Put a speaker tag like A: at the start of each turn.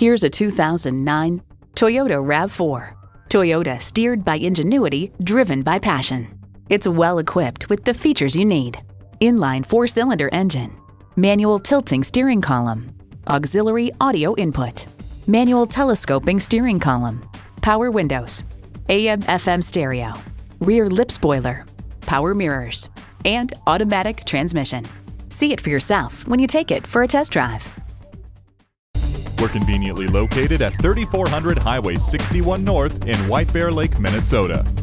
A: Here's a 2009 Toyota RAV4. Toyota, steered by ingenuity, driven by passion. It's well equipped with the features you need. Inline 4-cylinder engine, manual tilting steering column, auxiliary audio input, manual telescoping steering column, power windows, AM/FM stereo, rear lip spoiler, power mirrors, and automatic transmission. See it for yourself when you take it for a test drive.
B: We're conveniently located at 3400 Highway 61 North in White Bear Lake, Minnesota.